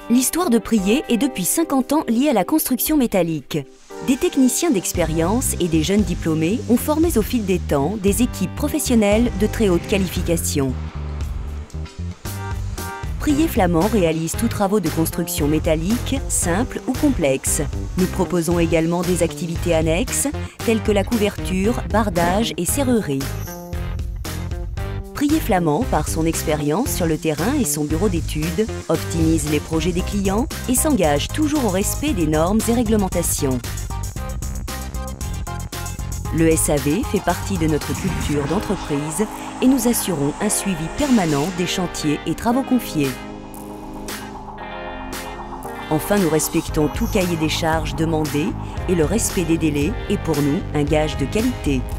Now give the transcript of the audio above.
L'histoire de Prier est depuis 50 ans liée à la construction métallique. Des techniciens d'expérience et des jeunes diplômés ont formé au fil des temps des équipes professionnelles de très haute qualification. Prier Flamand réalise tous travaux de construction métallique, simples ou complexes. Nous proposons également des activités annexes, telles que la couverture, bardage et serrurerie. Prier Flamand, par son expérience sur le terrain et son bureau d'études, optimise les projets des clients et s'engage toujours au respect des normes et réglementations. Le SAV fait partie de notre culture d'entreprise et nous assurons un suivi permanent des chantiers et travaux confiés. Enfin, nous respectons tout cahier des charges demandé et le respect des délais est pour nous un gage de qualité.